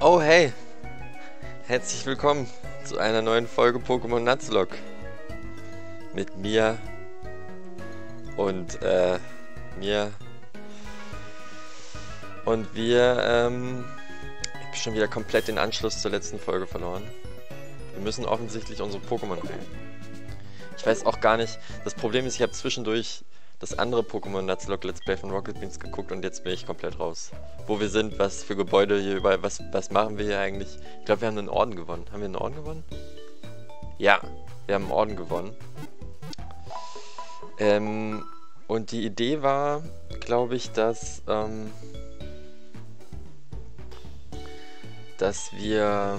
Oh hey, herzlich willkommen zu einer neuen Folge Pokémon Nuzlocke. Mit mir und mir. Und wir, ich habe schon wieder komplett den Anschluss zur letzten Folge verloren. Wir müssen offensichtlich unsere Pokémon heilen. Ich weiß auch gar nicht, das Problem ist, ich habe zwischendurch das andere Pokémon Nuzlocke Let's Play von Rocket Beans geguckt und jetzt bin ich komplett raus. Wo wir sind, was für Gebäude hier überall, was machen wir hier eigentlich? Ich glaube, wir haben einen Orden gewonnen. Haben wir einen Orden gewonnen? Ja, wir haben einen Orden gewonnen. Und die Idee war, glaube ich, dass wir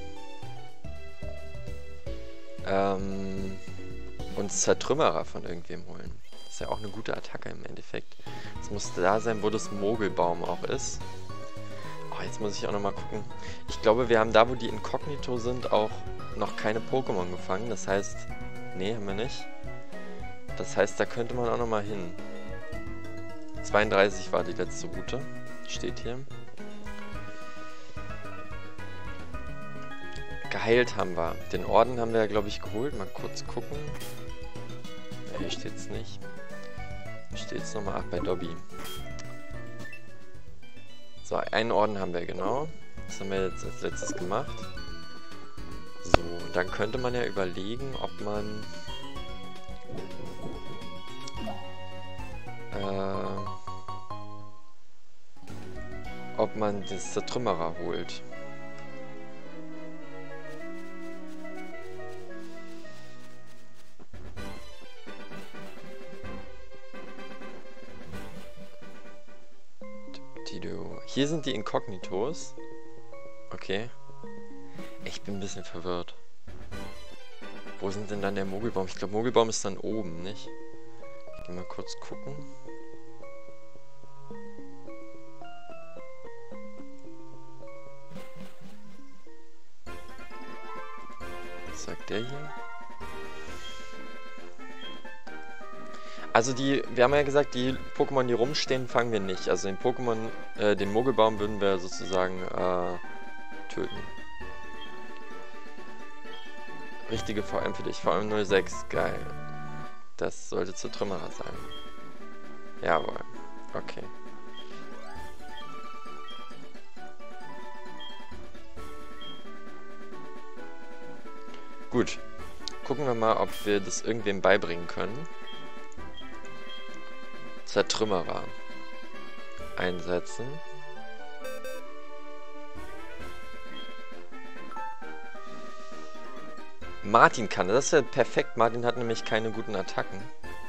uns Zertrümmerer von irgendwem holen. Das ist ja auch eine gute Attacke im Endeffekt. Es muss da sein, wo das Mogelbaum auch ist. Oh, jetzt muss ich auch nochmal gucken. Ich glaube, wir haben da, wo die Inkognito sind, auch noch keine Pokémon gefangen. Das heißt... Nee, haben wir nicht. Das heißt, da könnte man auch nochmal hin. 32 war die letzte Route. Steht hier. Geheilt haben wir. Den Orden haben wir ja, glaube ich, geholt. Mal kurz gucken. Ja, hier steht es nicht. Hier steht es nochmal. Ach, bei Dobby. So, einen Orden haben wir, genau. Das haben wir jetzt als letztes gemacht. So, dann könnte man ja überlegen, ob man das Zertrümmerer holt. Hier sind die Inkognitos. Okay. Ich bin ein bisschen verwirrt. Wo sind denn dann der Mogelbaum? Ich glaube, Mogelbaum ist dann oben, nicht? Ich geh mal kurz gucken. Was sagt der hier? Also wir haben ja gesagt, die Pokémon, die rumstehen, fangen wir nicht. Also den Pokémon, den Mogelbaum würden wir sozusagen töten. Richtige VM für dich, VM 06, geil. Das sollte Zertrümmerer sein. Jawohl, okay. Gut, gucken wir mal, ob wir das irgendwem beibringen können. Zertrümmerer einsetzen. Martin kann, das ist ja perfekt. Martin hat nämlich keine guten Attacken.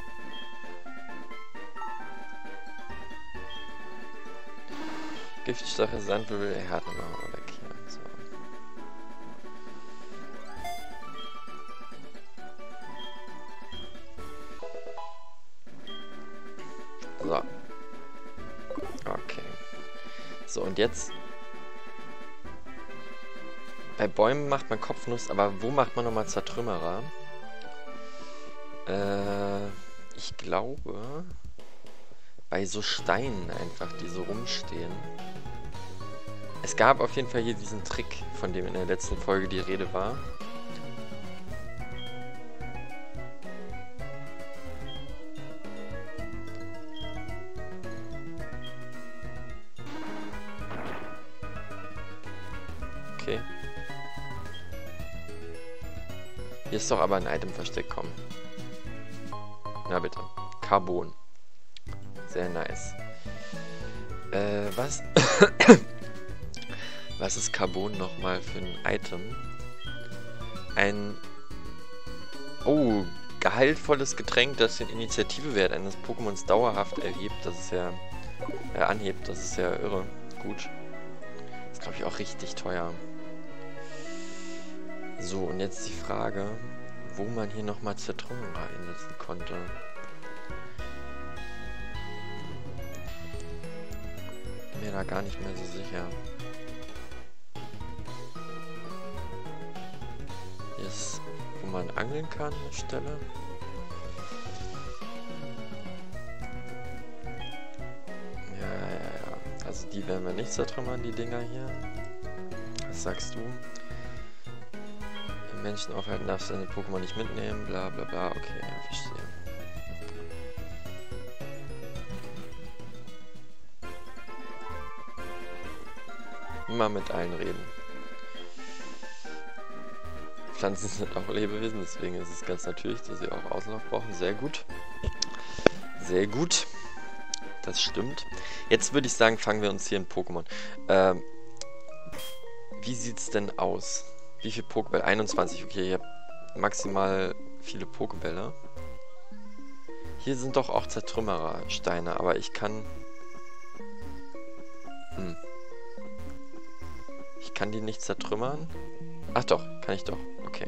Giftstachel, Sandwirbel, Härte machen wir weg hier. So. So. Okay. So, und jetzt... Bei Bäumen macht man Kopfnuss, aber wo macht man nochmal Zertrümmerer? Ich glaube... Bei so Steinen einfach, die so rumstehen. Es gab auf jeden Fall hier diesen Trick, von dem in der letzten Folge die Rede war. Okay. Hier ist doch aber ein Item versteckt, komm. Na bitte. Carbon. Sehr nice. Was? Was ist Carbon nochmal für ein Item? Ein... Oh, gehaltvolles Getränk, das den Initiativewert eines Pokémons dauerhaft erhebt. Das ist ja... anhebt, das ist ja irre. Gut. Das ist, glaube ich, auch richtig teuer. So, und jetzt die Frage, wo man hier nochmal Zertrümmerer einsetzen konnte. Bin mir da gar nicht mehr so sicher. Hier ist, wo man angeln kann, eine Stelle. Ja. Also die werden wir nicht zertrümmern, die Dinger hier. Was sagst du? Wenn Menschen aufhalten, darfst du deine Pokémon nicht mitnehmen, bla bla bla. Okay, ja, verstehe. Immer mit allen reden. Pflanzen sind auch Lebewesen, deswegen ist es ganz natürlich, dass sie auch Auslauf brauchen. Sehr gut. Sehr gut. Das stimmt. Jetzt würde ich sagen, fangen wir uns hier in Pokémon. Wie sieht's denn aus? Wie viele Pokébälle? 21. Okay, ihr habt maximal viele Pokébälle. Hier sind doch auch Zertrümmerersteine, aber ich kann... Ich kann die nicht zertrümmern? Ach doch, kann ich doch. Okay.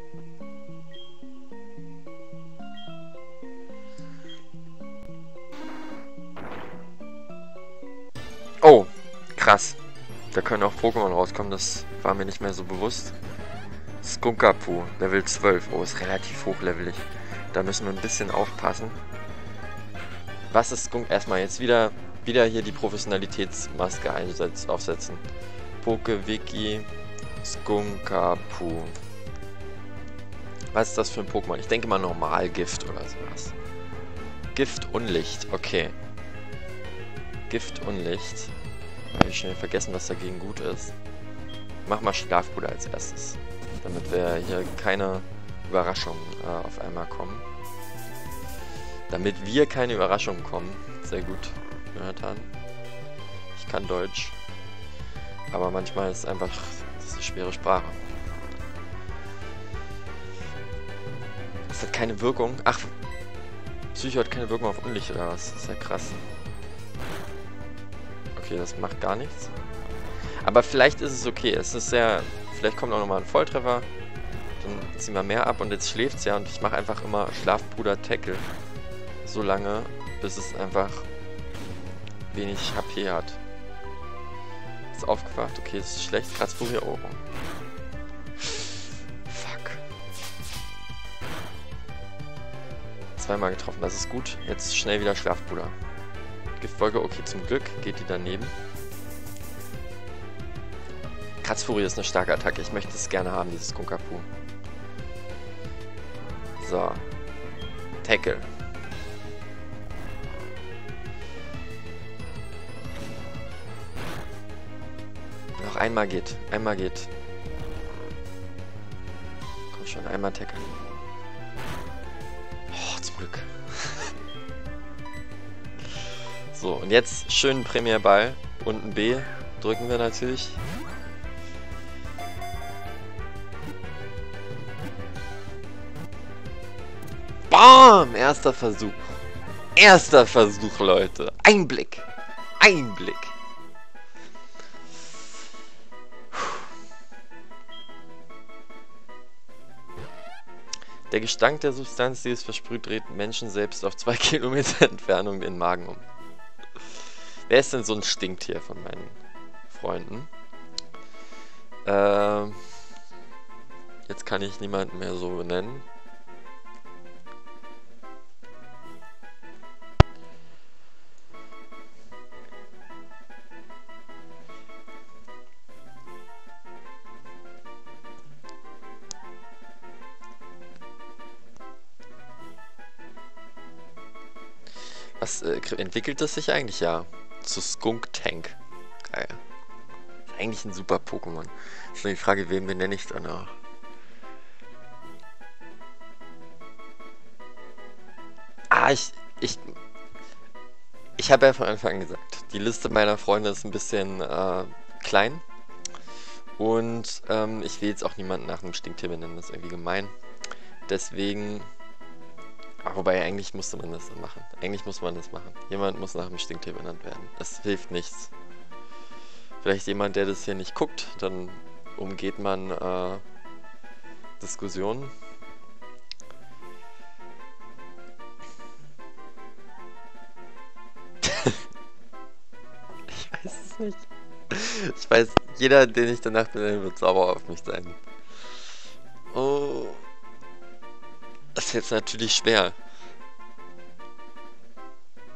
Oh, krass. Da können auch Pokémon rauskommen, das war mir nicht mehr so bewusst. Skunkapu, Level 12. Oh, ist relativ hochlevelig. Da müssen wir ein bisschen aufpassen. Was ist Skunk? Erstmal jetzt wieder hier die Professionalitätsmaske aufsetzen. Pokewiki, Skunkapu. Was ist das für ein Pokémon? Ich denke mal Normalgift oder sowas. Gift und Licht, okay. Gift und Licht. Habe ich schon vergessen, was dagegen gut ist. Mach mal Schlafpuder als erstes. Damit wir hier keine Überraschungen auf einmal kommen. Damit wir keine Überraschungen kommen. Sehr gut, Jonathan. Ich kann Deutsch. Aber manchmal ist es einfach, das ist eine schwere Sprache. Das hat keine Wirkung. Ach, Psycho hat keine Wirkung auf Unlicht oder was? Das ist ja krass. Okay, das macht gar nichts. Aber vielleicht ist es okay. Es ist ja, vielleicht kommt auch nochmal ein Volltreffer. Dann ziehen wir mehr ab und jetzt schläft es ja und ich mache einfach immer Schlafpuder-Tackle. So lange, bis es einfach wenig HP hat. Ist aufgewacht. Okay, das ist schlecht. Kratzfurie. Oh. Fuck. Zweimal getroffen. Das ist gut. Jetzt schnell wieder Schlafpuder. Giftwolke. Okay, zum Glück geht die daneben. Kratzfurie ist eine starke Attacke. Ich möchte es gerne haben, dieses Skunkapu. So. Tackle. Noch einmal geht. Einmal geht. Komm schon, einmal Tackle. Oh, zum Glück. So, und jetzt schön Premierball. Und ein B drücken wir natürlich. Bam! Erster Versuch. Erster Versuch, Leute. Ein Blick. Ein Blick. Der Gestank der Substanz, die es versprüht, dreht Menschen selbst auf 2 Kilometer Entfernung den Magen um. Wer ist denn so ein Stinktier von meinen Freunden? Jetzt kann ich niemanden mehr so benennen. Was entwickelt es sich eigentlich? Ja, zu Skuntank. Geil. Ist eigentlich ein super Pokémon. Ist nur die Frage, wen benenne ich danach? Ah, ich habe ja von Anfang an gesagt, die Liste meiner Freunde ist ein bisschen klein. Und ich will jetzt auch niemanden nach einem Stinktier benennen, das ist irgendwie gemein. Deswegen... Wobei, eigentlich musste man das machen. Eigentlich muss man das machen. Jemand muss nach dem Stinktier benannt werden. Das hilft nichts. Vielleicht jemand, der das hier nicht guckt, dann umgeht man Diskussionen. Ich weiß es nicht. Ich weiß, jeder, den ich danach benenne, wird sauer auf mich sein. Oh... Das ist jetzt natürlich schwer.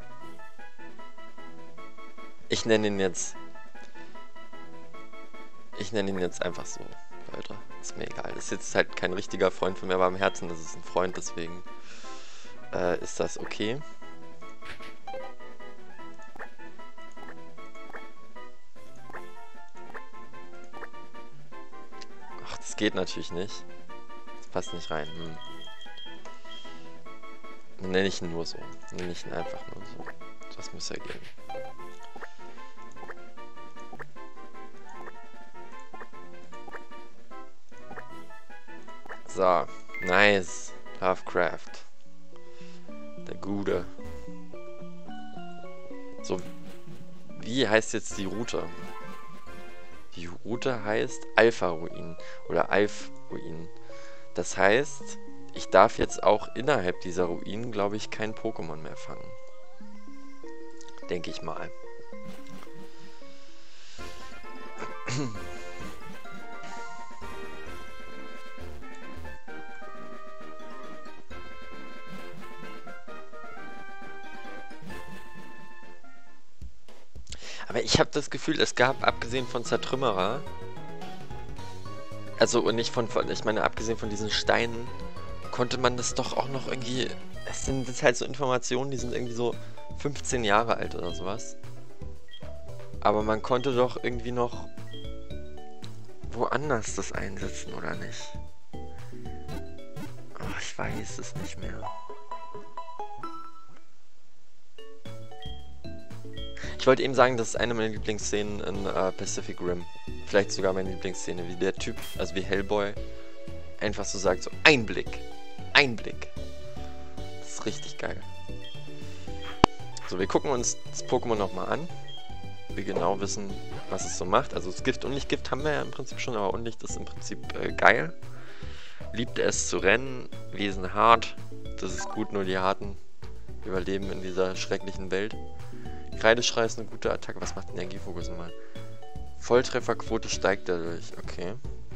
Ich nenne ihn jetzt Ich nenne ihn jetzt einfach so, Leute. Ist mir egal. Ist jetzt halt kein richtiger Freund von mir, aber im Herzen ist es ein Freund, deswegen ist das okay. Ach, das geht natürlich nicht. Das passt nicht rein. Dann nenne ich ihn nur so. Dann nenne ich ihn einfach nur so. Das muss ja gehen. So, nice. Lovecraft. Der Gute. So, wie heißt jetzt die Route? Die Route heißt Alpha-Ruin oder Alf-Ruin. Das heißt, ich darf jetzt auch innerhalb dieser Ruinen, glaube ich, kein Pokémon mehr fangen. Denke ich mal. Aber ich habe das Gefühl, es gab, abgesehen von Zertrümmerer, also und nicht ich meine, abgesehen von diesen Steinen, konnte man das doch auch noch irgendwie, es sind jetzt halt so Informationen, die sind irgendwie so 15 Jahre alt oder sowas. Aber man konnte doch irgendwie noch woanders das einsetzen, oder nicht? Oh, ich weiß es nicht mehr. Ich wollte eben sagen, das ist eine meiner Lieblingsszenen in Pacific Rim. Vielleicht sogar meine Lieblingsszene, wie der Typ, also wie Hellboy, einfach so sagt, so Einblick. Einblick. Das ist richtig geil. So, wir gucken uns das Pokémon nochmal an. Wir genau wissen, was es so macht. Also das Gift und Nicht-Gift haben wir ja im Prinzip schon, aber Unlicht ist im Prinzip geil. Liebt es zu rennen, Wesen hart. Das ist gut, nur die Harten überleben in dieser schrecklichen Welt. Kreideschrei ist eine gute Attacke. Was macht Energiefokus nochmal? Volltrefferquote steigt dadurch. Okay.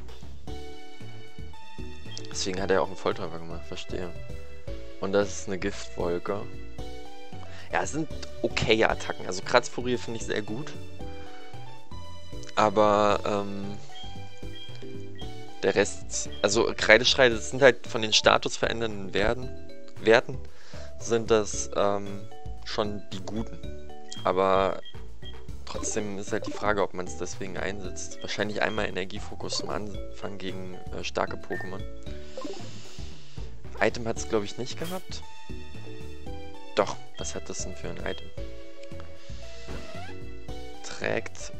Deswegen hat er auch einen Volltreffer gemacht. Verstehe. Und das ist eine Giftwolke. Ja, es sind okaye Attacken. Also Kratzfurie finde ich sehr gut. Aber der Rest... Also Kreideschrei, das sind halt von den statusverändernden Werten sind das schon die guten. Aber trotzdem ist halt die Frage, ob man es deswegen einsetzt. Wahrscheinlich einmal Energiefokus zum Anfang gegen starke Pokémon. Item hat es, glaube ich, nicht gehabt. Doch, was hat das denn für ein Item? Trägt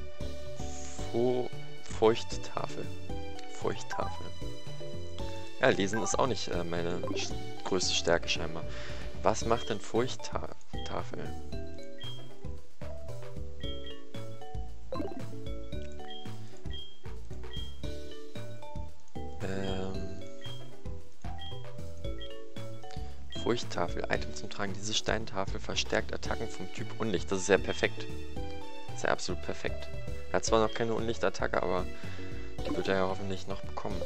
Feuchttafel. Feuchttafel. Ja, lesen ist auch nicht meine größte Stärke scheinbar. Was macht denn Feuchttafel? Feuchttafel, Item zum Tragen. Diese Steintafel verstärkt Attacken vom Typ Unlicht. Das ist ja perfekt. Das ist ja absolut perfekt. Er hat zwar noch keine Unlichtattacke, aber die wird er ja hoffentlich noch bekommen.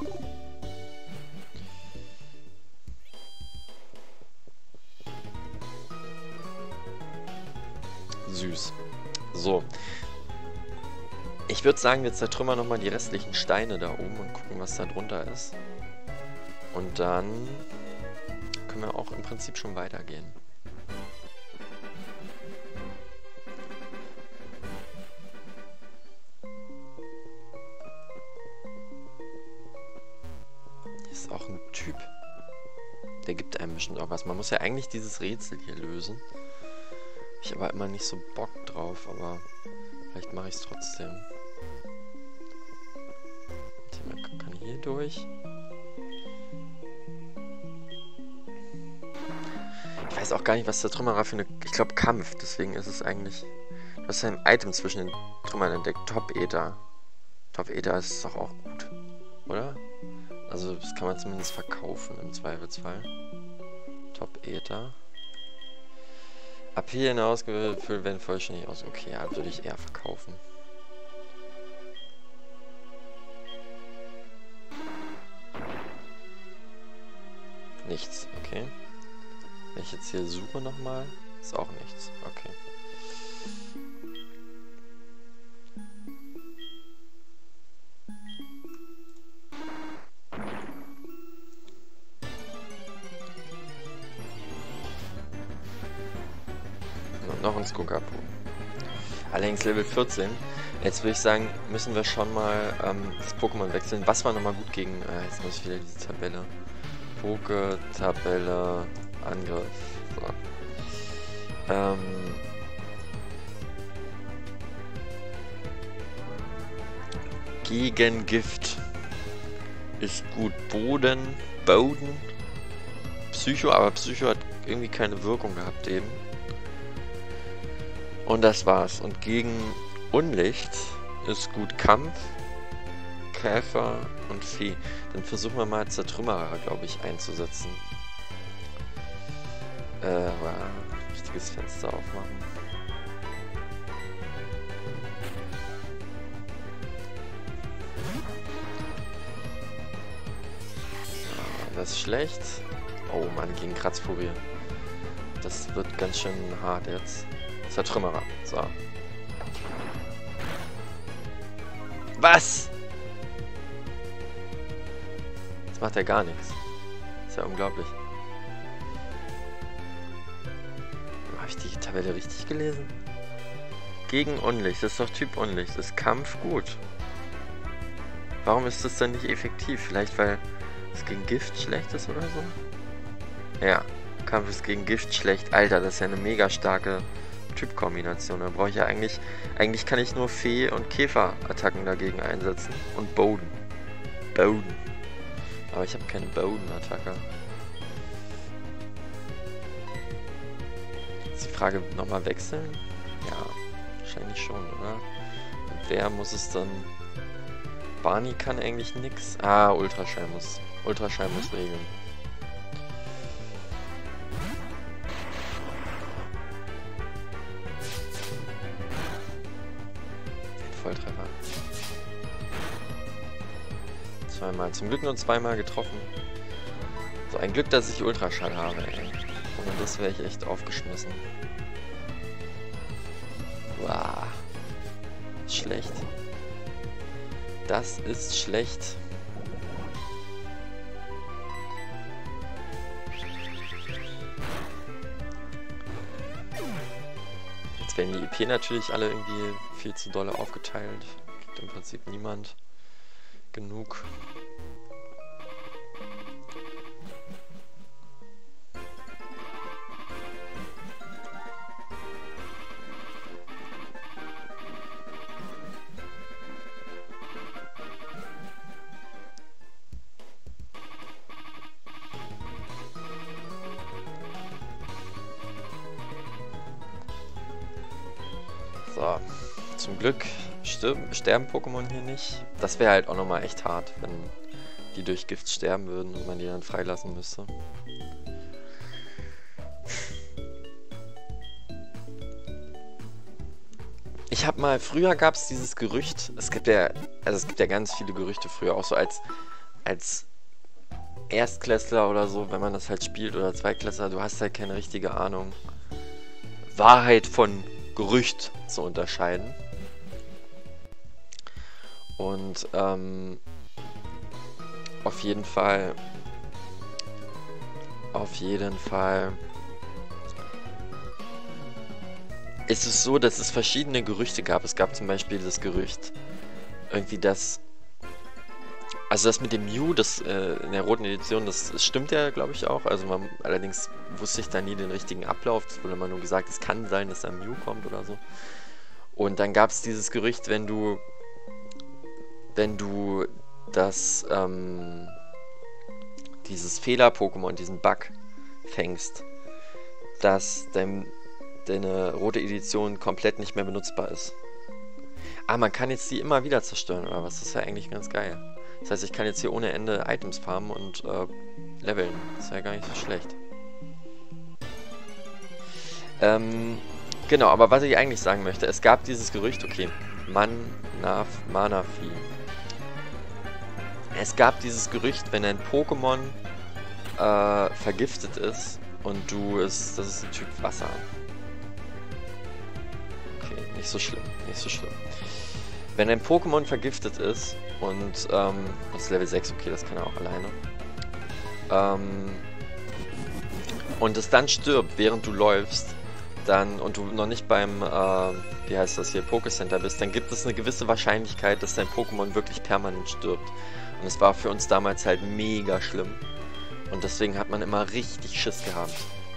Süß. So. Ich würde sagen, wir zertrümmern nochmal die restlichen Steine da oben und gucken, was da drunter ist. Und dann können wir auch im Prinzip schon weitergehen. Hier ist auch ein Typ. Der gibt einem bestimmt auch was. Man muss ja eigentlich dieses Rätsel hier lösen. Ich habe aber immer nicht so Bock drauf, aber vielleicht mache ich es trotzdem. Man kann hier durch. Ich weiß auch gar nicht, was der Trümmerer für eine... Ich glaube Kampf, deswegen ist es eigentlich... Du hast ja ein Item zwischen den Trümmern entdeckt. Top-Ether. Top-Ether ist doch auch gut, oder? Also das kann man zumindest verkaufen im Zweifelsfall. Top-Ether. AP hinausgefüllt werden vollständig aus. Okay, ja, würde ich eher verkaufen. Nichts, okay. Wenn ich jetzt hier suche nochmal, ist auch nichts. Okay. Zwangsgugapu. Allerdings Level 14. Jetzt würde ich sagen, müssen wir schon mal das Pokémon wechseln. Was war nochmal gut gegen... jetzt muss ich wieder diese Tabelle. Poké-Tabelle, Angriff. So. Gegen Gift ist gut Boden, Psycho, aber Psycho hat irgendwie keine Wirkung gehabt eben. Und das war's. Und gegen Unlicht ist gut Kampf, Käfer und Vieh. Dann versuchen wir mal Zertrümmerer, glaube ich, einzusetzen. Wichtiges Fenster aufmachen. Das ist schlecht. Oh Mann, gegen Kratzfurie. Das wird ganz schön hart jetzt. Zertrümmerer. So. Was? Jetzt macht er gar nichts. Ist ja unglaublich. Habe ich die Tabelle richtig gelesen? Gegen Unlicht. Das ist doch Typ Unlicht. Ist Kampf gut. Warum ist das dann nicht effektiv? Vielleicht weil es gegen Gift schlecht ist oder so? Ja. Kampf ist gegen Gift schlecht. Alter, das ist ja eine mega starke Typkombination. Da brauche ich ja eigentlich kann ich nur Fee- und Käfer-Attacken dagegen einsetzen. Und Boden. Aber ich habe keine Boden-Attacke. Ist die Frage, nochmal wechseln? Ja, wahrscheinlich schon, oder? Und wer muss es dann... Barney kann eigentlich nix. Ah, Ultraschall muss regeln. Volltreffer. Zweimal. Zum Glück nur zweimal getroffen. So, ein Glück, dass ich Ultraschall habe, ey. Ohne das wäre ich echt aufgeschmissen. Wow. Schlecht. Das ist schlecht. Jetzt werden die EP natürlich alle irgendwie viel zu dolle aufgeteilt. Gibt im Prinzip niemand genug. So, zum Glück sterben Pokémon hier nicht. Das wäre halt auch nochmal echt hart, wenn die durch Gift sterben würden und man die dann freilassen müsste. Ich habe mal, früher gab es dieses Gerücht, es gibt ja ganz viele Gerüchte früher, auch so als Erstklässler oder so, wenn man das halt spielt, oder Zweitklässler, du hast halt keine richtige Ahnung, Wahrheit von Gerücht zu unterscheiden. Und auf jeden Fall ist es so, dass es verschiedene Gerüchte gab. Es gab zum Beispiel das Gerücht, irgendwie das mit dem Mew, das in der roten Edition, das stimmt ja, glaube ich, auch. Also allerdings wusste ich da nie den richtigen Ablauf. Es wurde immer nur gesagt, es kann sein, dass ein Mew kommt oder so. Und dann gab es dieses Gerücht, wenn du das dieses Fehler-Pokémon, diesen Bug fängst, dass deine rote Edition komplett nicht mehr benutzbar ist. Ah, man kann jetzt die immer wieder zerstören, oder was? Das ist ja eigentlich ganz geil. Das heißt, ich kann jetzt hier ohne Ende Items farmen und leveln. Das ist ja gar nicht so schlecht. Genau, aber was ich eigentlich sagen möchte, es gab dieses Gerücht, okay, Manaphy. Es gab dieses Gerücht, wenn ein Pokémon vergiftet ist und das ist ein Typ Wasser. Okay, nicht so schlimm. Wenn ein Pokémon vergiftet ist und das ist Level 6, okay, das kann er auch alleine. Und es dann stirbt, während du läufst, dann und du noch nicht beim, wie heißt das hier, Pokécenter bist, dann gibt es eine gewisse Wahrscheinlichkeit, dass dein Pokémon wirklich permanent stirbt. Und es war für uns damals halt mega schlimm. Und deswegen hat man immer richtig Schiss gehabt.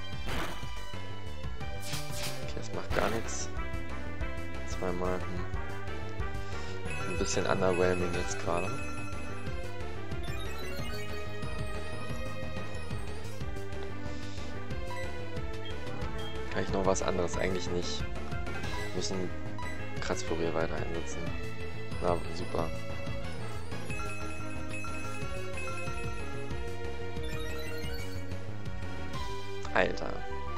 Okay, das macht gar nichts. Zweimal. Ein bisschen underwhelming jetzt gerade. Kann ich noch was anderes? Eigentlich nicht. Wir müssen Kratzfurier weiter einsetzen. Na, super. Alter.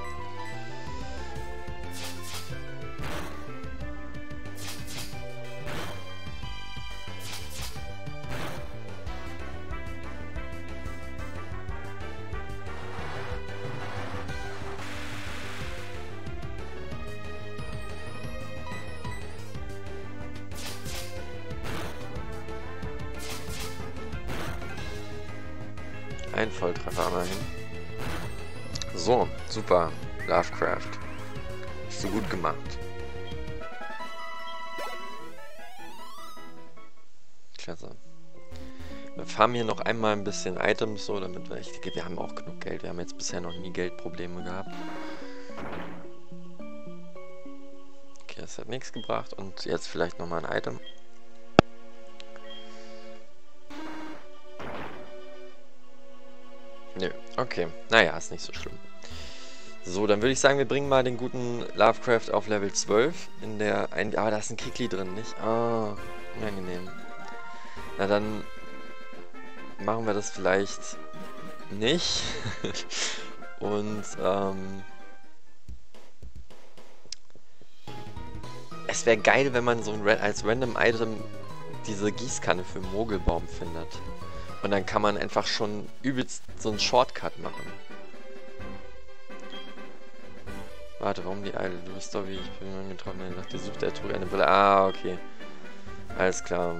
Ein Volltreffer immerhin. So, super. Lovecraft. So gut gemacht. Klasse. Wir farmen hier noch einmal ein bisschen Items, so, damit wir haben auch genug Geld. Wir haben jetzt bisher noch nie Geldprobleme gehabt. Okay, das hat nichts gebracht. Und jetzt vielleicht nochmal ein Item. Nö, okay. Naja, ist nicht so schlimm. So, dann würde ich sagen, wir bringen mal den guten Lovecraft auf Level 12. Ah, da ist ein Kikli drin, nicht? Ah, unangenehm. Na dann machen wir das vielleicht nicht. Und, es wäre geil, wenn man so als Random Item diese Gießkanne für Mogelbaum findet. Und dann kann man einfach schon übelst so einen Shortcut machen. Warte, warum die Eile? Du bist doch wie ich bin angetroffen. Er dachte, sucht der Trug eine Brille. Ah, okay. Alles klar.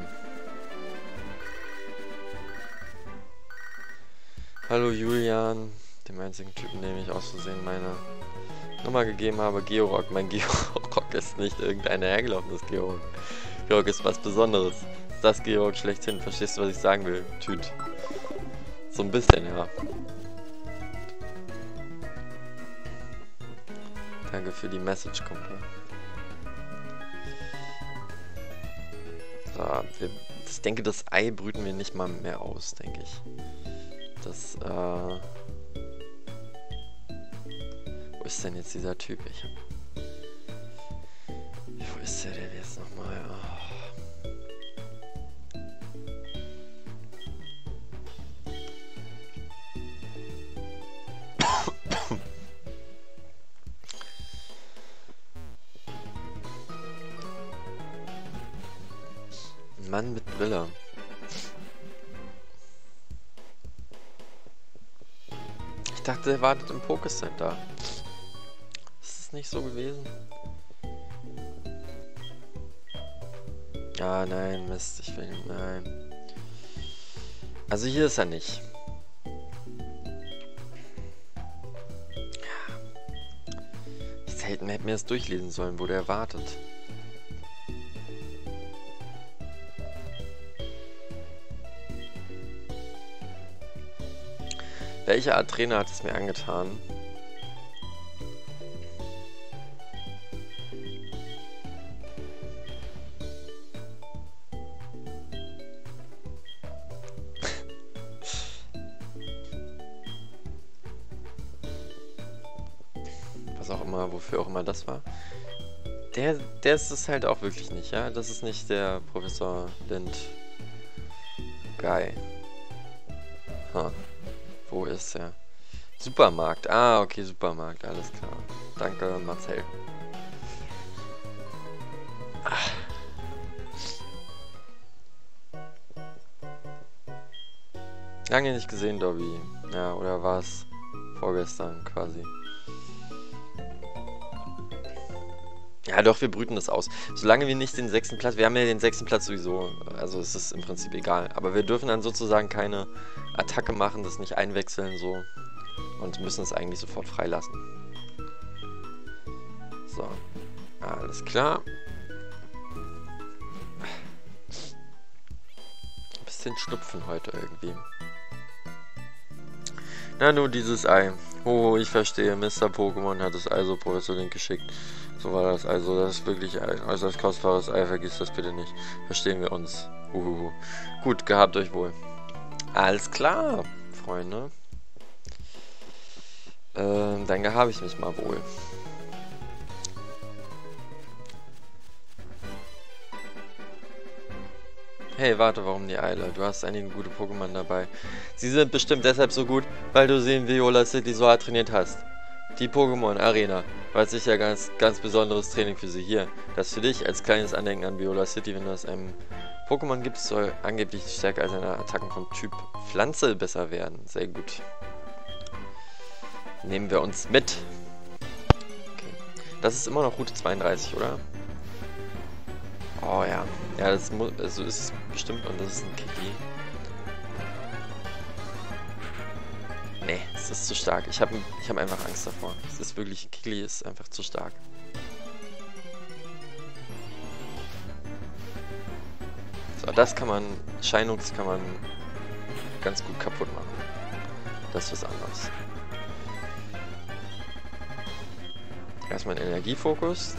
Hallo Julian. Dem einzigen Typen, dem ich aus Versehen meine Nummer gegeben habe. Georock. Mein Georock ist nicht irgendein hergelaufenes Georock. Georock ist was Besonderes. Das Georg schlechthin. Verstehst du, was ich sagen will? Tüt. So ein bisschen, ja. Danke für die Message, Kumpel. So, ich denke, das Ei brüten wir nicht mal mehr aus, denke ich. Das, wo ist denn jetzt dieser Typ? Wo ist der denn jetzt nochmal? Oh. Mann mit Brille. Ich dachte, er wartet im Pokécenter. Ist es nicht so gewesen? Ah, nein, Mist, ich will ihn, nein. Also hier ist er nicht. Ich hätte mir das durchlesen sollen, wo der wartet. Welche Art Trainer hat es mir angetan? Was auch immer, wofür auch immer das war. Der ist es halt auch wirklich nicht, ja? Das ist nicht der Professor Lind Guy. Huh. Wo ist er? Supermarkt. Ah, okay, Supermarkt. Alles klar. Danke, Marcel. Ach. Lange nicht gesehen, Dobby. Ja, oder war es vorgestern quasi? Ja, doch, wir brüten das aus. Solange wir nicht den 6. Platz... Wir haben ja den 6. Platz sowieso. Also es ist im Prinzip egal. Aber wir dürfen dann sozusagen keine Attacke machen, das nicht einwechseln, so. Und müssen es eigentlich sofort freilassen. So. Alles klar. Ein bisschen Schnupfen heute irgendwie. Na, nur dieses Ei. Oh, ich verstehe. Mr. Pokémon hat das Ei so Professor Link geschickt. So war das also. Das ist wirklich ein äußerst kostbares Ei. Vergiss das bitte nicht. Verstehen wir uns. Gut, gehabt euch wohl. Alles klar, Freunde. Dann gehabe ich mich mal wohl. Hey, warte, warum die Eile? Du hast einige gute Pokémon dabei. Sie sind bestimmt deshalb so gut, weil du sie in Viola City so hart trainiert hast. Die Pokémon Arena war sicher ganz besonderes Training für sie hier. Das für dich als kleines Andenken an Viola City, wenn du es einem Pokémon gibst, soll angeblich die Stärke all seiner Attacken vom Typ Pflanze besser werden. Sehr gut. Nehmen wir uns mit. Okay. Das ist immer noch Route 32, oder? Oh ja. Ja, das muss, so ist es bestimmt und das ist ein Kiki. Nee, es ist zu stark. Ich hab einfach Angst davor. Es ist wirklich, Kiki ist einfach zu stark. So, das kann man, Scheinungs kann man ganz gut kaputt machen. Das ist was anderes. Erstmal ein Energiefokus.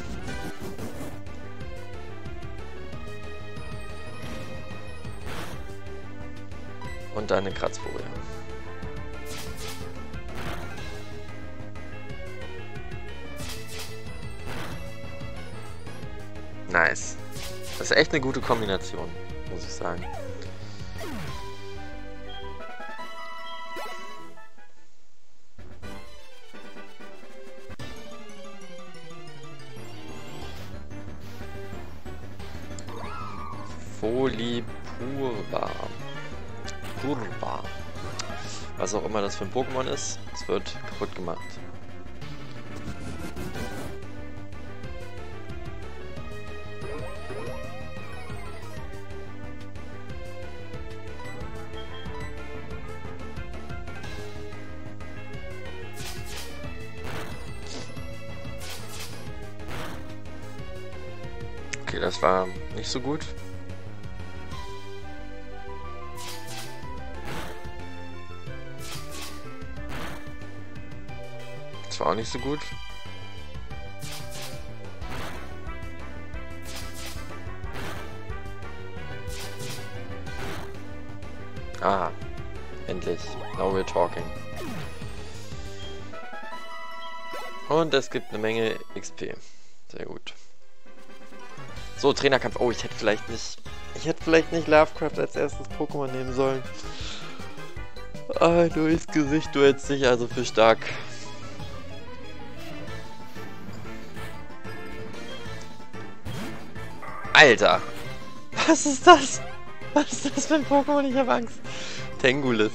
Und dann eine Kratzfurie. Nice. Das ist echt eine gute Kombination, muss ich sagen. Folipurba. Was auch immer das für ein Pokémon ist, es wird kaputt gemacht. Okay, das war nicht so gut. Das war auch nicht so gut. Ah, endlich. Now we're talking. Und es gibt eine Menge XP. Sehr gut. So, Trainerkampf. Oh, ich hätte vielleicht nicht Lovecraft als erstes Pokémon nehmen sollen. Ah, durchs Gesicht, du hältst dich also für stark. Alter! Was ist das? Was ist das für ein Pokémon? Ich habe Angst. Tangulist.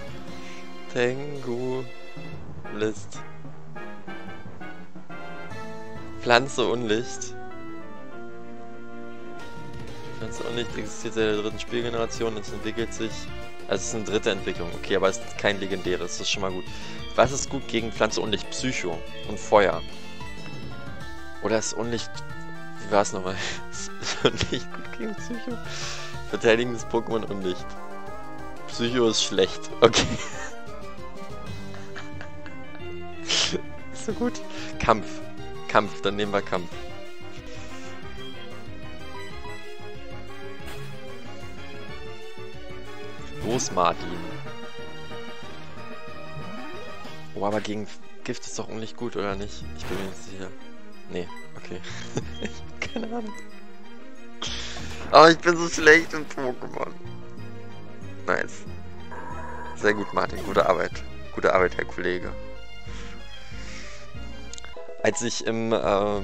Pflanze Unlicht. Pflanze Unlicht existiert seit der dritten Spielgeneration und es entwickelt sich. Also es ist eine dritte Entwicklung, okay, aber es ist kein legendäres, das ist schon mal gut. Was ist gut gegen Pflanze Unlicht? Psycho und Feuer. Oder ist Unlicht. Wie war es nochmal? Ist Unlicht gut gegen Psycho? Verteidigendes Pokémon Unlicht. Psycho ist schlecht, okay. Ist so gut. Kampf, dann nehmen wir Kampf. Großmartin. Oh, aber gegen Gift ist doch Unlicht gut, oder nicht? Ich bin mir nicht sicher. Nee, okay. Keine Ahnung. Aber ich bin so schlecht in Pokémon. Nice. Sehr gut, Martin. Gute Arbeit. Gute Arbeit, Herr Kollege. Als ich im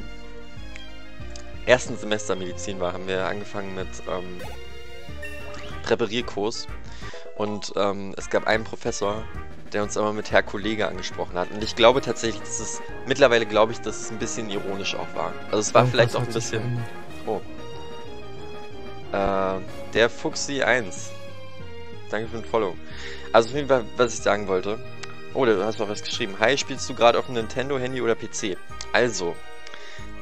ersten Semester Medizin war, haben wir angefangen mit Präparierkurs. Und es gab einen Professor, der uns immer mit Herr Kollege angesprochen hat. Und ich glaube tatsächlich, mittlerweile glaube ich, dass es ein bisschen ironisch auch war. Also es war vielleicht auch ein bisschen... Oh. Der Fuchsi 1. Danke für den Follow. Also auf jeden Fall, was ich sagen wollte. Oh, du hast mal was geschrieben. Hi, spielst du gerade auf dem Nintendo, Handy oder PC? Also,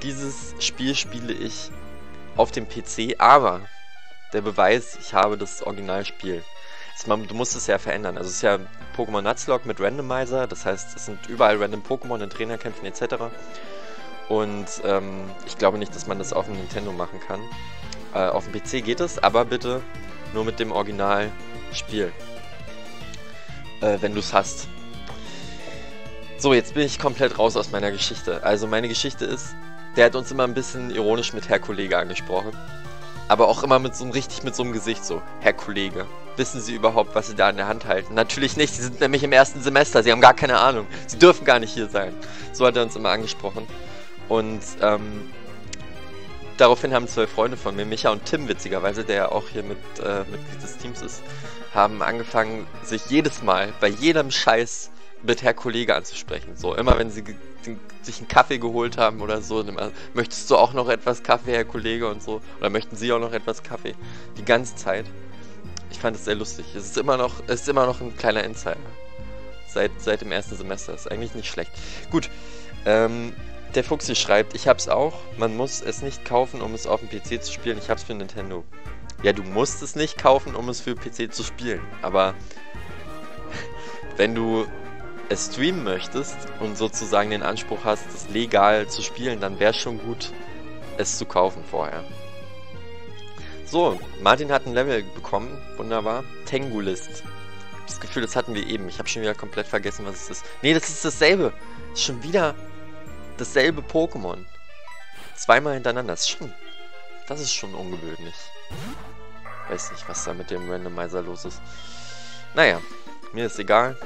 dieses Spiel spiele ich auf dem PC, aber der Beweis, ich habe das Originalspiel. Du musst es ja verändern. Also es ist ja Pokémon Nuzlocke mit Randomizer, das heißt, es sind überall random Pokémon in Trainerkämpfen etc. Und ich glaube nicht, dass man das auf dem Nintendo machen kann. Auf dem PC geht es, aber bitte nur mit dem Originalspiel. Wenn du es hast. So, jetzt bin ich komplett raus aus meiner Geschichte. Also meine Geschichte ist, der hat uns immer ein bisschen ironisch mit Herr Kollege angesprochen. Aber auch immer mit so einem Gesicht so, Herr Kollege, wissen Sie überhaupt, was Sie da in der Hand halten? Natürlich nicht, Sie sind nämlich im ersten Semester, Sie haben gar keine Ahnung. Sie dürfen gar nicht hier sein. So hat er uns immer angesprochen. Und daraufhin haben 2 Freunde von mir, Micha und Tim witzigerweise, der ja auch hier Mitglied des Teams ist, haben angefangen, sich jedes Mal, bei jedem Scheiß mit Herr Kollege anzusprechen. So, immer wenn sie sich einen Kaffee geholt haben oder so, immer, möchtest du auch noch etwas Kaffee, Herr Kollege, und so? Oder möchten Sie auch noch etwas Kaffee? Die ganze Zeit. Ich fand es sehr lustig. Es ist immer noch ein kleiner Insider. Seit dem ersten Semester. Ist eigentlich nicht schlecht. Gut, der Fuchsi schreibt, ich hab's auch, man muss es nicht kaufen, um es auf dem PC zu spielen. Ich hab's für Nintendo. Ja, du musst es nicht kaufen, um es für PC zu spielen. Aber wenn du es streamen möchtest und sozusagen den Anspruch hast, es legal zu spielen, dann wäre es schon gut, es zu kaufen vorher. So, Martin hat ein Level bekommen, wunderbar. Tangulist. Das Gefühl, das hatten wir eben. Ich habe schon wieder komplett vergessen, was es ist. Nee, das ist dasselbe. Das ist schon wieder dasselbe Pokémon. 2-mal hintereinander. Das ist schon ungewöhnlich. Weiß nicht, was da mit dem Randomizer los ist. Naja, mir ist egal.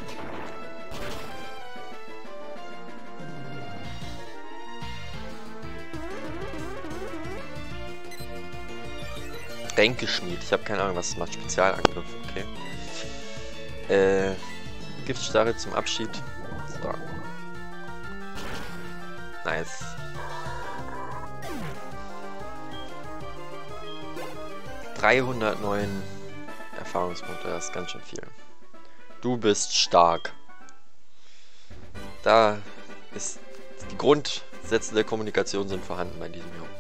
Ränkeschmied. Ich habe keine Ahnung, was es macht. Spezialangriff. Okay. Giftstarre zum Abschied. So. Nice. 309 Erfahrungspunkte. Das ist ganz schön viel. Du bist stark. Da ist die Grundsätze der Kommunikation sind vorhanden bei diesem Jungen.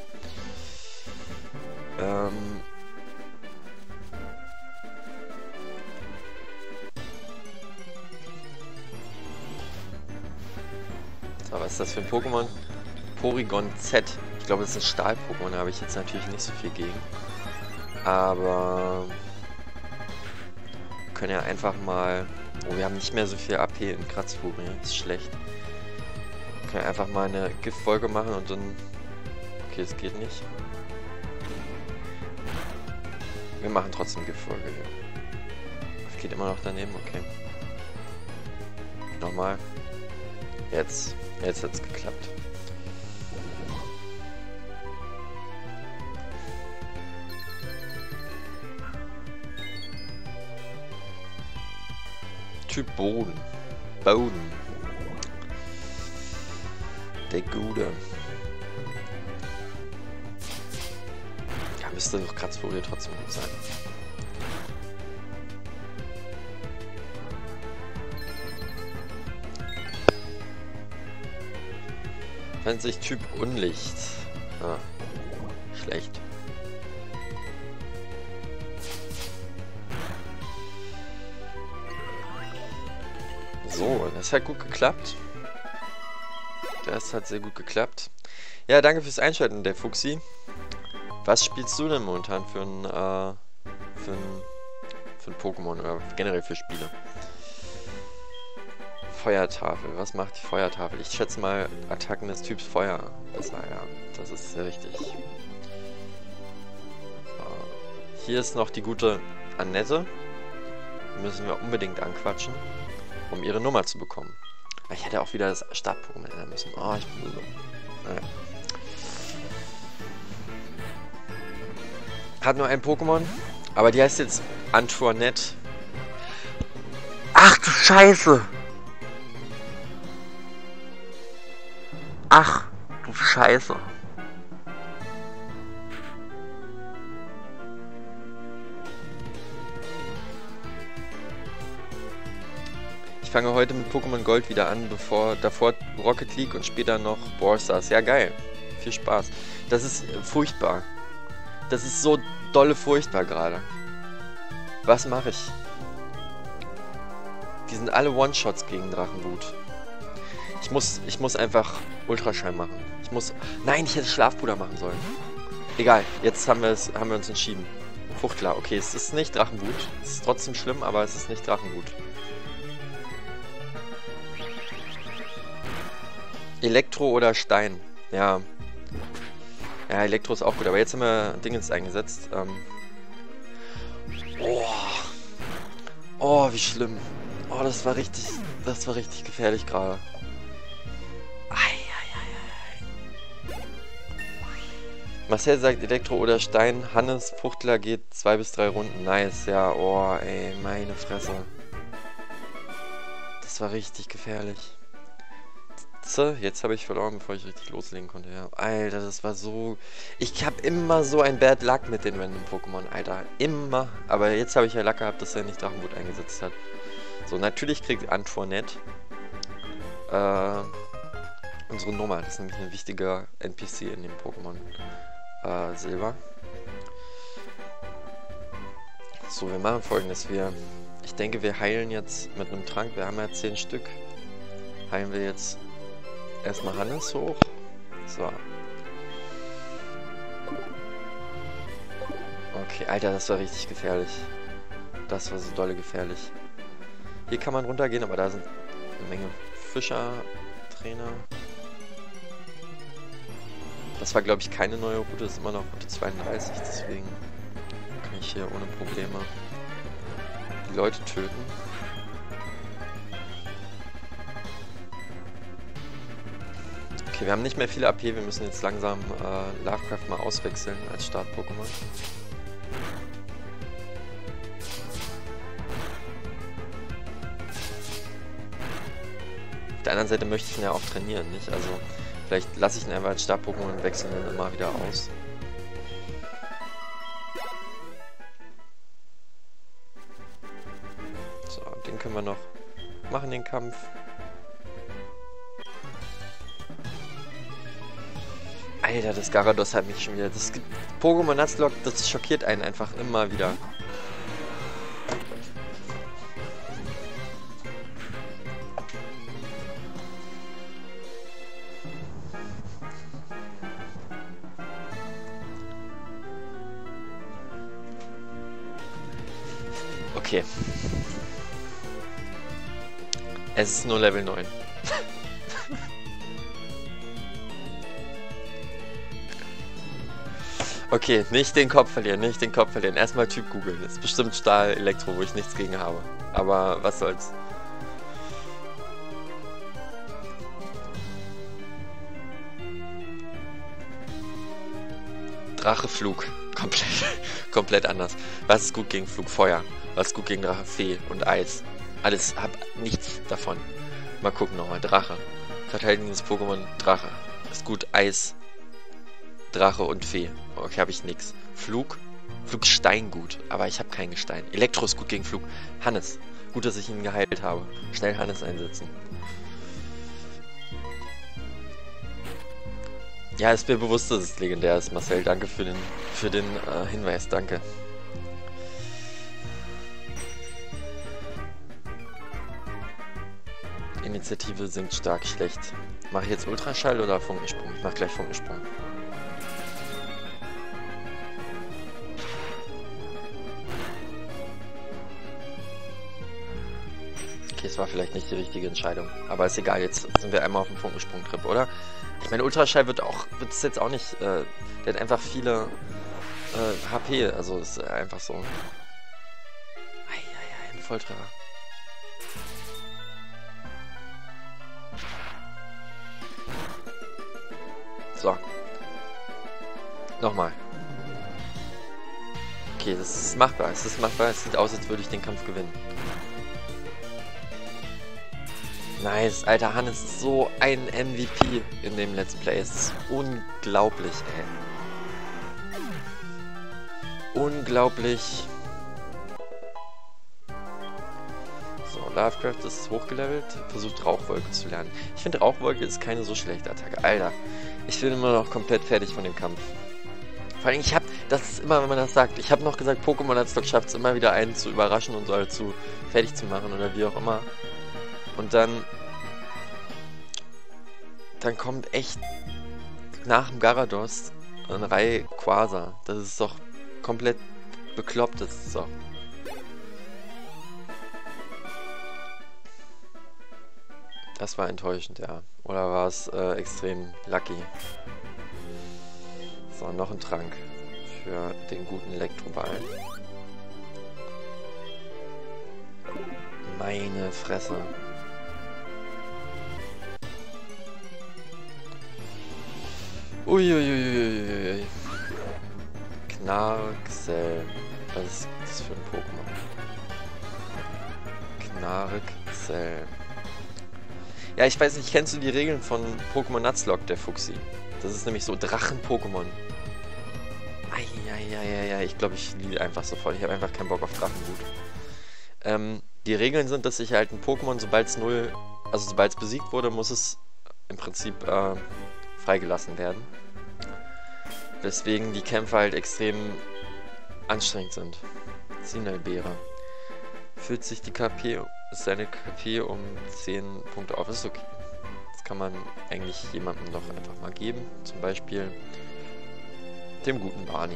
So, was ist das für ein Pokémon? Porygon Z. Ich glaube, das ist ein Stahl-Pokémon, da habe ich jetzt natürlich nicht so viel gegen. Aber wir können ja einfach mal... Oh, wir haben nicht mehr so viel AP in Kratzfurie, das ist schlecht. Wir können einfach mal eine Giftfolge machen und dann... Okay, es geht nicht. Wir machen trotzdem Giftfolge hier. Das geht immer noch daneben, okay. Nochmal. Jetzt hat es geklappt. Typ Boden. Boden. Der Gute. Ja, müsste doch Kratzfurie trotzdem gut sein. Nennt sich Typ Unlicht. Ah, schlecht. So, das hat gut geklappt. Das hat sehr gut geklappt. Ja, danke fürs Einschalten, der Fuchsi. Was spielst du denn momentan für ein Pokémon oder generell für Spiele? Feuertafel. Was macht die Feuertafel? Ich schätze mal Attacken des Typs Feuer. Besser, ja. Das ist sehr richtig. Hier ist noch die gute Annette. Die müssen wir unbedingt anquatschen, um ihre Nummer zu bekommen. Ich hätte auch wieder das Start-Pokémon ändern müssen. Oh, ich bin so dumm. Naja. Hat nur ein Pokémon, aber die heißt jetzt Antoinette. Ach du Scheiße! Ach du Scheiße! Ich fange heute mit Pokémon Gold wieder an, davor Rocket League und später noch Brawl Stars. Ja, geil. viel Spaß. Das ist furchtbar. Das ist so dolle furchtbar gerade. Was mache ich? Die sind alle One-Shots gegen Drachenwut. Ich muss einfach Ultraschall machen. Nein, ich hätte Schlafpuder machen sollen. Egal, jetzt haben wir uns entschieden. Fuchtler, okay, es ist nicht Drachenwut. Es ist trotzdem schlimm, aber es ist nicht Drachenwut. Elektro oder Stein? Ja. Ja, Elektro ist auch gut, aber jetzt haben wir Dingens eingesetzt. Oh, wie schlimm. Oh, das war richtig gefährlich gerade. Marcel sagt Elektro oder Stein. Hannes Fuchtler geht 2 bis 3 Runden. Nice, ja. Oh, ey, meine Fresse. Das war richtig gefährlich. So, jetzt habe ich verloren, bevor ich richtig loslegen konnte. Ja. Alter, das war so... Ich habe immer so ein Bad Luck mit den random Pokémon, Alter. Immer. Aber jetzt habe ich ja Luck gehabt, dass er nicht Drachenwut eingesetzt hat. So, natürlich kriegt Antoinette unsere Nummer. Das ist nämlich ein wichtiger NPC in dem Pokémon Silber. So, wir machen Folgendes. Ich denke, wir heilen jetzt mit einem Trank. Wir haben ja 10 Stück. Heilen wir jetzt erstmal Hannes hoch. So. Okay, Alter, das war richtig gefährlich. Das war so dolle gefährlich. Hier kann man runtergehen, aber da sind eine Menge Fischer-Trainer. Das war, glaube ich, keine neue Route. Das ist immer noch Route 32. Deswegen kann ich hier ohne Probleme die Leute töten. Okay, wir haben nicht mehr viel AP. Wir müssen jetzt langsam Lovecraft mal auswechseln als Start-Pokémon. Auf der anderen Seite möchte ich ihn ja auch trainieren, nicht? Also vielleicht lasse ich ihn einfach als Stab-Pokémon und wechsle ihn immer wieder aus. So, den können wir noch machen, den Kampf. Alter, das Gyarados hat mich schon wieder... Das Pokémon Nuzlocke, das schockiert einen einfach immer wieder. Okay. Es ist nur Level 9. Okay, nicht den Kopf verlieren, nicht den Kopf verlieren. Erstmal Typ googeln. Das ist bestimmt Stahl, Elektro, wo ich nichts gegen habe. Aber was soll's. Drache, Flug. Komplett anders. Was ist gut gegen Flug? Feuer. Was ist gut gegen Drache? Fee und Eis. Alles, hab nichts davon. Mal gucken nochmal. Drache. Verteidigendes Pokémon Drache. Ist gut Eis, Drache und Fee. Okay, habe ich nix. Flug. Flug Stein gut, aber ich habe kein Gestein. Elektro ist gut gegen Flug. Hannes. Gut, dass ich ihn geheilt habe. Schnell Hannes einsetzen. Ja, ist mir bewusst, dass es legendär ist, Marcel. Danke für den Hinweis. Danke. Initiative sinkt stark schlecht. Mache ich jetzt Ultraschall oder Funkensprung? Ich mache gleich Funkensprung. Okay, es war vielleicht nicht die richtige Entscheidung. Aber ist egal, jetzt sind wir einmal auf dem Funkensprung-Trip, oder? Ich meine, Ultraschall wird es jetzt auch nicht, der hat einfach viele HP, also ist einfach so. Eieiei, ein Volltreffer. So. Nochmal. Okay, das ist machbar, es ist machbar, es sieht aus, als würde ich den Kampf gewinnen. Nice, alter, Hannes ist so ein MVP in dem Let's Play. Es ist unglaublich, ey. Unglaublich. So, Lovecraft ist hochgelevelt, versucht Rauchwolke zu lernen. Ich finde Rauchwolke ist keine so schlechte Attacke. Alter, ich bin immer noch komplett fertig von dem Kampf. Vor allem, das ist immer, wenn man das sagt, ich habe noch gesagt, Pokémon Nuzlocke schafft es immer wieder einen zu überraschen und so zu fertig zu machen oder wie auch immer. Und dann kommt echt nach dem Gyarados eine Reihe Quasar. Das ist doch komplett bekloppt, das ist doch. Das war enttäuschend, ja. Oder war es extrem lucky? So, noch ein Trank für den guten Elektroball. Meine Fresse. Uiuiuiui. Knarksel. Was ist das für ein Pokémon? Knarksel. Ja, ich weiß nicht, kennst du die Regeln von Pokémon Nuzlocke, der Fuchsi? Das ist nämlich so Drachen-Pokémon. Eieieiei, ich glaube, ich liebe einfach sofort. Ich habe einfach keinen Bock auf Drachenblut. Die Regeln sind, dass sich halt ein Pokémon, sobald es besiegt wurde, muss es im Prinzip freigelassen werden. Weswegen die Kämpfe halt extrem anstrengend sind. Sinalbeere. Füllt sich seine KP um 10 Punkte auf. Ist okay. Das kann man eigentlich jemandem doch einfach mal geben. Zum Beispiel dem guten Barney.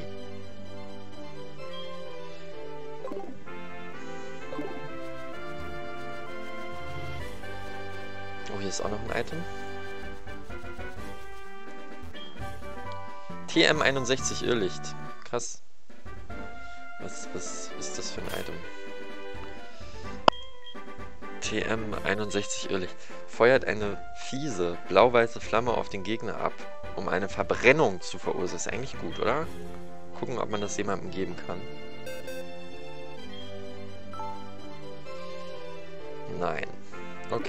Oh, hier ist auch noch ein Item. TM61 Irrlicht. Krass. Was ist das für ein Item? TM61 Irrlicht. Feuert eine fiese, blau-weiße Flamme auf den Gegner ab, um eine Verbrennung zu verursachen. Ist eigentlich gut, oder? Gucken, ob man das jemandem geben kann. Nein. Okay.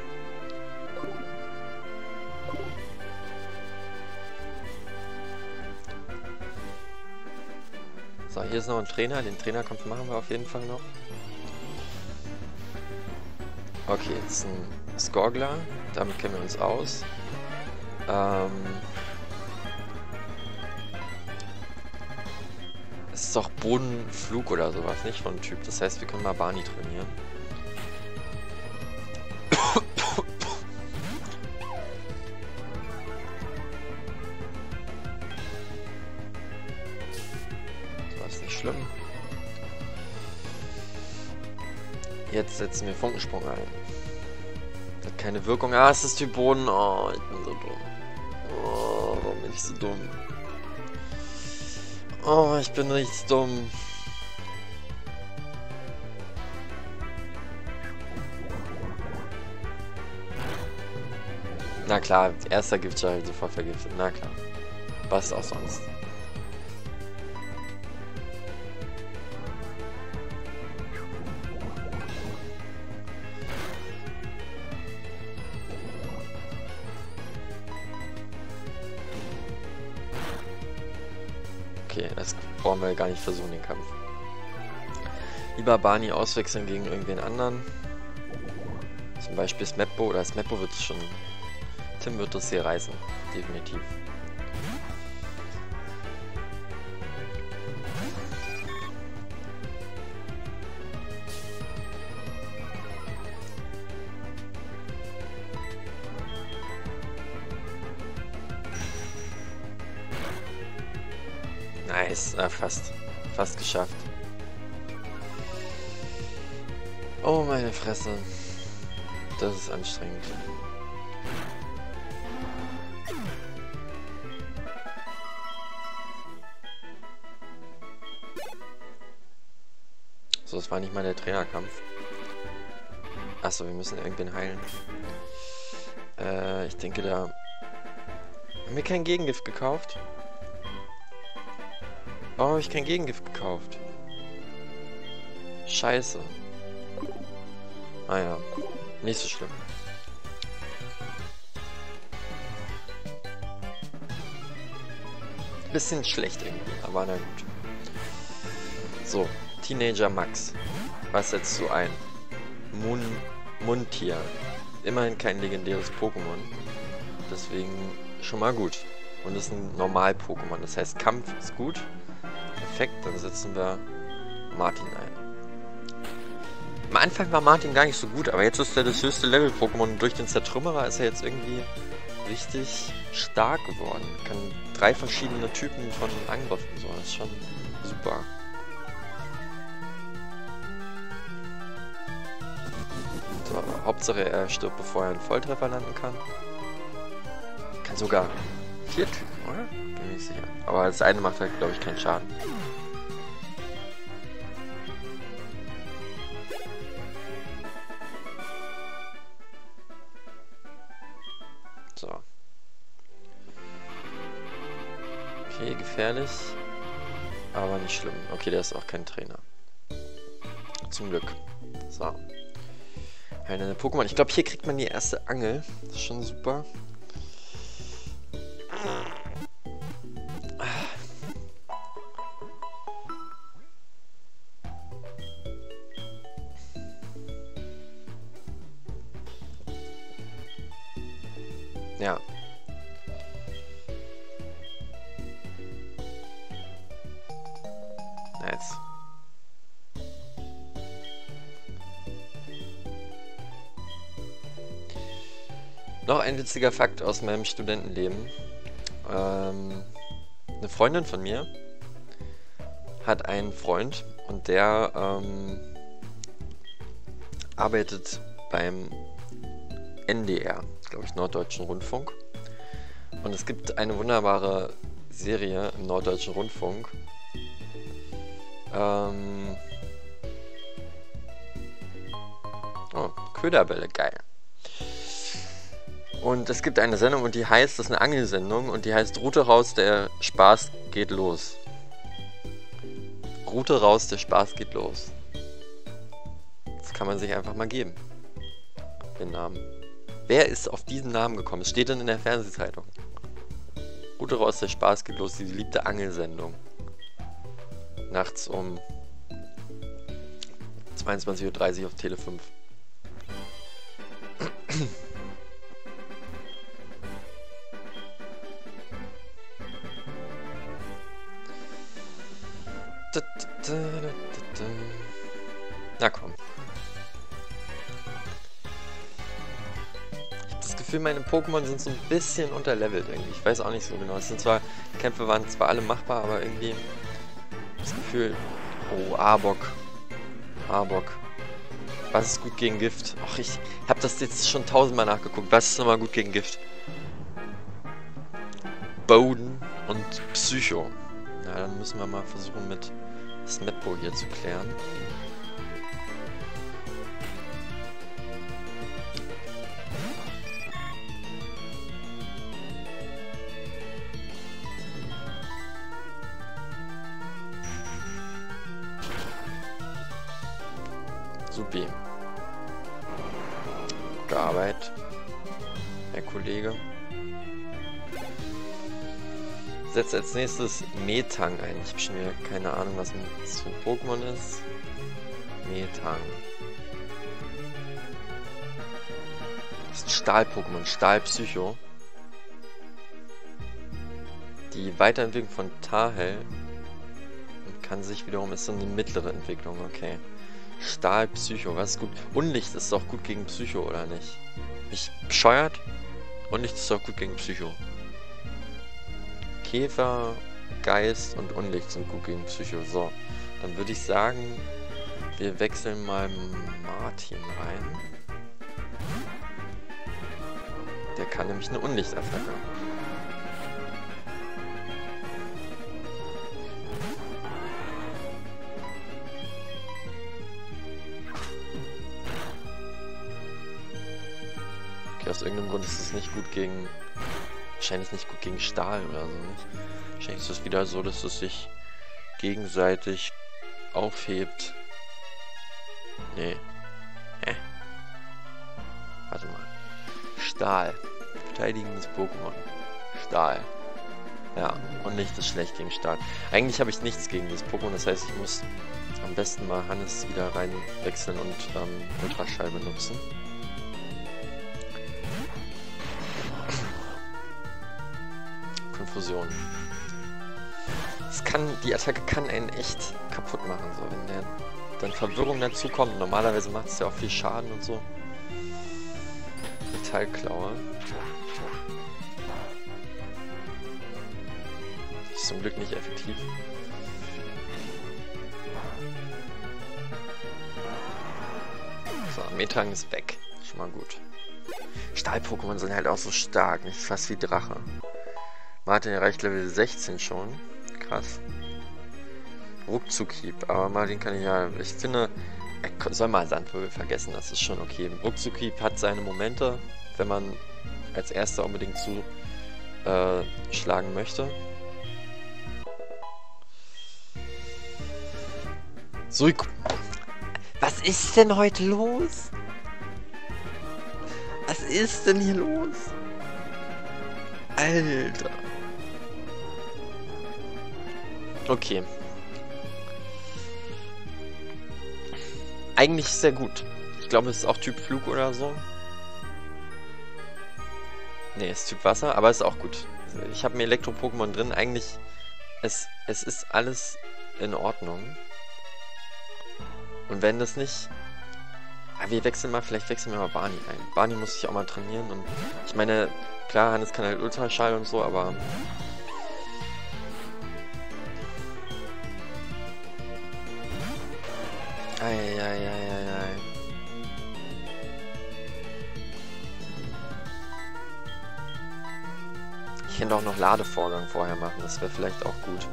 So, hier ist noch ein Trainer. Den Trainerkampf machen wir auf jeden Fall noch. Okay, jetzt ein Skorgler. Damit kennen wir uns aus. Es ist doch Bodenflug oder sowas, nicht von Typ. Das heißt, wir können mal Barney trainieren. Das ist nicht schlimm. Jetzt setzen wir Funkensprung ein. Hat keine Wirkung. Ah, es ist Typ Boden. Oh, ich bin so dumm. Oh, warum bin ich so dumm? Oh, ich bin richtig dumm. Na klar, erster Giftschall sofort vergiftet. Na klar. Was auch sonst. Okay, das brauchen wir gar nicht versuchen, den Kampf. Lieber Barney auswechseln gegen irgendwen anderen. Zum Beispiel Smeppo, oder Smeppo wird es schon... Tim wird das hier reißen, definitiv. Nice, fast geschafft. Oh meine Fresse. Das ist anstrengend. So, das war nicht mal der Trainerkampf. Achso, wir müssen irgendwen heilen. Ich denke da... Haben wir kein Gegengift gekauft? Warum habe ich kein Gegengift gekauft? Scheiße. Ah ja, nicht so schlimm. Bisschen schlecht irgendwie, aber na gut. So, Teenager Max. Was setzt du ein? Muntier. Immerhin kein legendäres Pokémon. Deswegen schon mal gut. Und es ist ein Normal-Pokémon. Das heißt, Kampf ist gut. Perfekt, dann setzen wir Martin ein. Am Anfang war Martin gar nicht so gut, aber jetzt ist er das höchste Level-Pokémon. Durch den Zertrümmerer ist er jetzt irgendwie richtig stark geworden. Kann 3 verschiedene Typen von Angriffen. So, das ist schon super. So, Hauptsache er stirbt, bevor er einen Volltreffer landen kann. Kann sogar 4 Typen, oder? Bin mir nicht sicher. Aber das eine macht halt, glaube ich, keinen Schaden. So. Okay, gefährlich. Aber nicht schlimm. Okay, der ist auch kein Trainer. Zum Glück. So. Eine Pokémon. Ich glaube, hier kriegt man die erste Angel. Das ist schon super. Ja. Nice. Noch ein witziger Fakt aus meinem Studentenleben. Eine Freundin von mir hat einen Freund und der arbeitet beim NDR, glaube ich, Norddeutschen Rundfunk. Und es gibt eine wunderbare Serie im Norddeutschen Rundfunk. Oh, Köderbälle, geil. Und es gibt eine Sendung und die heißt, das ist eine Angelsendung und die heißt Route raus, der Spaß geht los. Route raus, der Spaß geht los. Das kann man sich einfach mal geben. Den Namen. Wer ist auf diesen Namen gekommen? Es steht dann in der Fernsehzeitung. Route raus, der Spaß geht los, die beliebte Angelsendung. Nachts um 22:30 Uhr auf Tele 5. Na komm. Ich habe das Gefühl, meine Pokémon sind so ein bisschen unterlevelt irgendwie. Ich weiß auch nicht so genau. Es sind zwar, Kämpfe waren zwar alle machbar, aber irgendwie das Gefühl. Oh, Arbok. Arbok. Was ist gut gegen Gift? Ach, ich habe das jetzt schon 1000-mal nachgeguckt. Was ist nochmal gut gegen Gift? Boden und Psycho. Na, dann müssen wir mal versuchen, mit Snappo hier zu klären. Supi. Gute Arbeit, Herr Kollege. Setzt als nächstes Metang ein. Ich habe schon wieder keine Ahnung, was das für ein Pokémon ist. Metang. Das ist ein Stahl-Pokémon, Stahl-Psycho. Die Weiterentwicklung von Tahel und kann sich wiederum, ist so eine mittlere Entwicklung, okay. Stahl-Psycho, was ist gut? Unlicht ist doch gut gegen Psycho, oder nicht? Bin ich bescheuert? Unlicht ist doch gut gegen Psycho. Käfer, Geist und Unlicht sind gut gegen Psycho. So, dann würde ich sagen, wir wechseln mal Martin rein. Der kann nämlich eine Unlichtattacke. Okay, aus irgendeinem Grund ist es nicht gut gegen... Wahrscheinlich nicht gut gegen Stahl oder so, nicht? Wahrscheinlich ist es wieder so, dass es sich gegenseitig aufhebt. Nee. Warte mal. Stahl. Verteidigendes Pokémon. Stahl. Ja, und Licht ist schlecht gegen Stahl. Eigentlich habe ich nichts gegen dieses Pokémon, das heißt, ich muss Am besten mal Hannes wieder reinwechseln und Ultraschall benutzen. Konfusion. Die Attacke kann einen echt kaputt machen, so wenn der dann Verwirrung dazu kommt. Normalerweise macht es ja auch viel Schaden und so. Metallklaue. Ist zum Glück nicht effektiv. So, Metang ist weg. Schon mal gut. Stahl-Pokémon sind halt auch so stark, nicht fast wie Drache. Martin erreicht Level 16 schon. Krass. Ruckzuck-Hieb, aber Martin kann ich ja... Ich finde, er soll mal Sandwirbel vergessen, das ist schon okay. Ruckzuck-Hieb hat seine Momente, wenn man als Erster unbedingt schlagen möchte. Suiku. Was ist denn heute los? Was ist denn hier los? Alter. Okay. Eigentlich sehr gut. Ich glaube, es ist auch Typ Flug oder so. Ne, es ist Typ Wasser, aber es ist auch gut. Ich habe mir Elektro-Pokémon drin. Eigentlich, es ist alles in Ordnung. Und wenn das nicht... vielleicht wechseln wir mal Barney ein. Barney muss sich auch mal trainieren. Und ich meine, klar, Hannes kann halt Ultraschall und so, aber... Eieieiei. Ich könnte auch noch Ladevorgang vorher machen, das wäre vielleicht auch gut.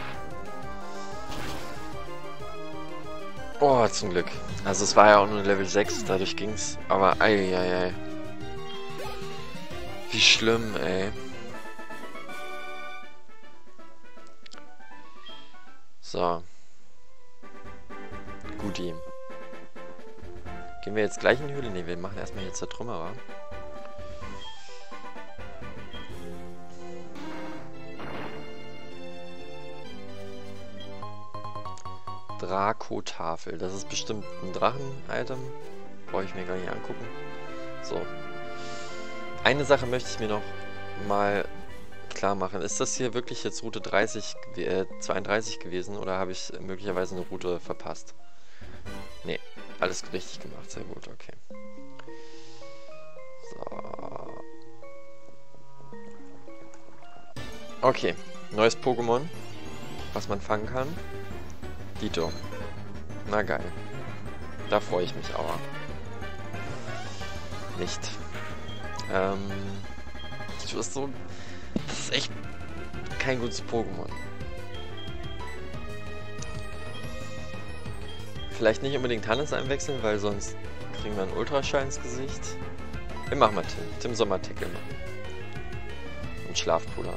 Oh, zum Glück. Also es war ja auch nur Level 6, dadurch ging's. Aber eieiei. Wie schlimm, ey. So. Guti. Gehen wir jetzt gleich in die Höhle? Ne, wir machen erstmal jetzt Zertrümmerer. Draco-Tafel. Das ist bestimmt ein Drachen-Item. Brauche ich mir gar nicht angucken. So. Eine Sache möchte ich mir noch mal klar machen. Ist das hier wirklich jetzt Route 32 gewesen oder habe ich möglicherweise eine Route verpasst? Nee, alles richtig gemacht. Sehr gut, okay. So. Okay, neues Pokémon, was man fangen kann. Dito. Na geil. Da freue ich mich aber. Nicht. Dito ist so... Das ist echt kein gutes Pokémon. Vielleicht nicht unbedingt Hannes einwechseln, weil sonst kriegen wir einen Ultraschall ins Gesicht. Wir machen mal Tim. Tim soll mal Tackle machen. Und Schlafpuder.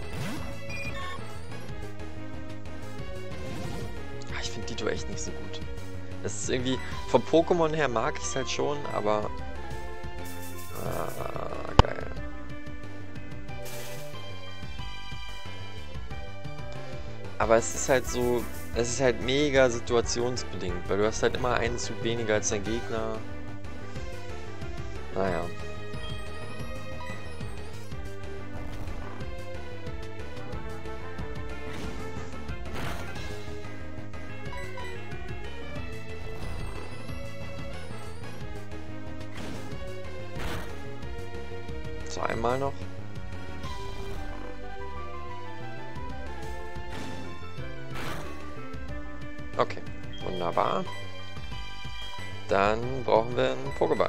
Ich finde Dito echt nicht so gut. Das ist irgendwie... Vom Pokémon her mag ich es halt schon, aber... geil. Aber es ist halt so... Es ist halt mega situationsbedingt, weil du hast halt immer einen Zug weniger als dein Gegner. Naja. So, einmal noch. Okay, wunderbar. Dann brauchen wir einen Pokéball.